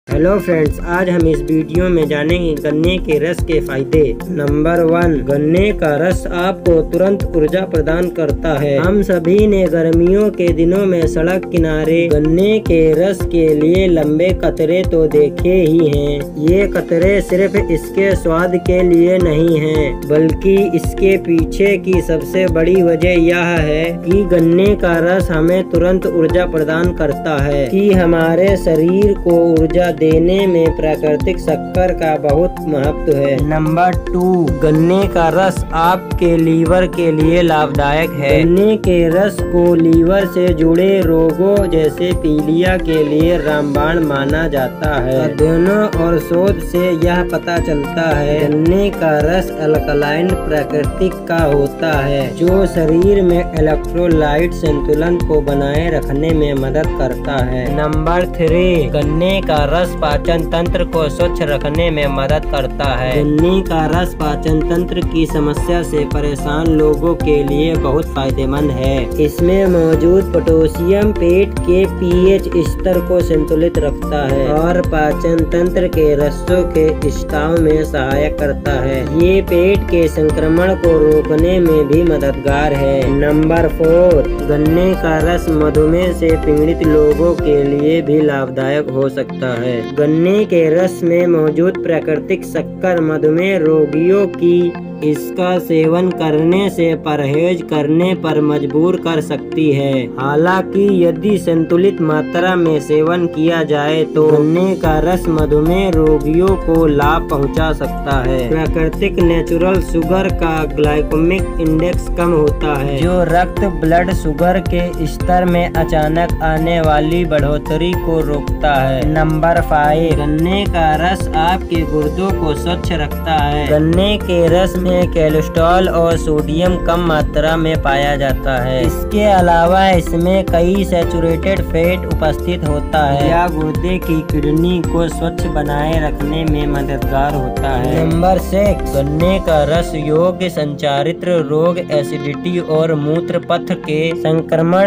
Hello friends, आज हम इस वीडियो में जानेंगे गन्ने के रस के फायदे। नंबर 1, गन्ने का रस आपको तुरंत ऊर्जा प्रदान करता है। हम सभी ने गर्मियों के दिनों में सड़क किनारे गन्ने के रस के लिए लंबे कतरे तो देखे ही हैं। ये कतरे सिर्फ इसके स्वाद के लिए नहीं हैं, बल्कि इसके पीछे की सबसे बड़ी वजह यह है कि गन्ने का रस हमें तुरंत ऊर्जा प्रदान करता है कि हमारे शरीर को ऊर्जा देने में प्राकृतिक शक्कर का बहुत महत्व है। नंबर 2, गन्ने का रस आपके लीवर के लिए लाभदायक है। गन्ने के रस को लीवर से जुड़े रोगों जैसे पीलिया के लिए रामबाण माना जाता है। अध्ययनों और शोध से यह पता चलता है गन्ने का रस अल्कलाइन प्राकृतिक का होता है, जो शरीर में इलेक्ट्रोलाइट संतुलन को बनाए रखने में मदद करता है। नंबर 3, गन्ने का रस पाचन तंत्र को स्वच्छ रखने में मदद करता है। गन्ने का रस पाचन तंत्र की समस्या से परेशान लोगों के लिए बहुत फायदेमंद है। इसमें मौजूद पोटेशियम पेट के पीएच स्तर को संतुलित रखता है और पाचन तंत्र के रसों के स्त्राव में सहायक करता है। ये पेट के संक्रमण को रोकने में भी मददगार है। नंबर 4, गन्ने का रस मधुमेह से पीड़ित लोगों के लिए भी लाभदायक हो सकता है। गन्ने के रस में मौजूद प्राकृतिक शक्कर मधुमेह रोगियों की इसका सेवन करने से परहेज करने पर मजबूर कर सकती है। हालांकि यदि संतुलित मात्रा में सेवन किया जाए तो गन्ने का रस मधुमेह रोगियों को लाभ पहुंचा सकता है। प्राकृतिक नेचुरल शुगर का ग्लाइकेमिक इंडेक्स कम होता है, जो रक्त ब्लड शुगर के स्तर में अचानक आने वाली बढ़ोतरी को रोकता है। नंबर 5, गन्ने का रस आपके गुर्दों को स्वच्छ रखता है। गन्ने के रस में कोलेस्ट्रॉल और सोडियम कम मात्रा में पाया जाता है। इसके अलावा इसमें कई सैचुरेटेड फैट उपस्थित होता है, यह गुर्दे की किडनी को स्वच्छ बनाए रखने में मददगार होता है। नंबर 6, गन्ने का रस योग्य संचारित रोग, एसिडिटी और मूत्र पथ के संक्रमण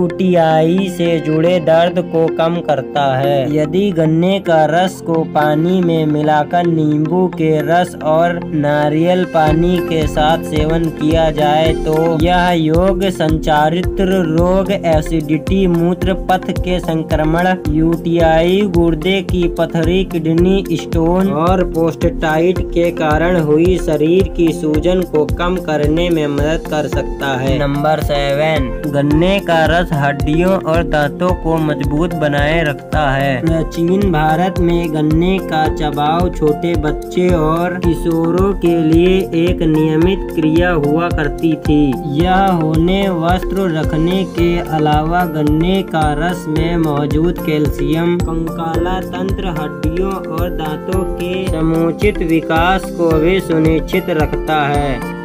यूटीआई से जुड़े दर्द को कम करता है। यदि गन्ने का रस को पानी में मिलाकर नींबू के रस और नारियल पानी के साथ सेवन किया जाए तो यह योग्य संचारित रोग, एसिडिटी, मूत्र पथ के संक्रमण, यूटीआई, गुर्दे की पथरी, किडनी स्टोन और प्रोस्टेटाइट के कारण हुई शरीर की सूजन को कम करने में मदद कर सकता है। नंबर 7, गन्ने का रस हड्डियों और दांतों को मजबूत बनाए रखता है। प्राचीन भारत में गन्ने का चबाव छोटे बच्चे और किशोरों के लिए एक नियमित क्रिया हुआ करती थी। यह होने वस्त्र रखने के अलावा गन्ने का रस में मौजूद कैल्शियम कंकाला तंत्र, हड्डियों और दांतों के समुचित विकास को भी सुनिश्चित रखता है।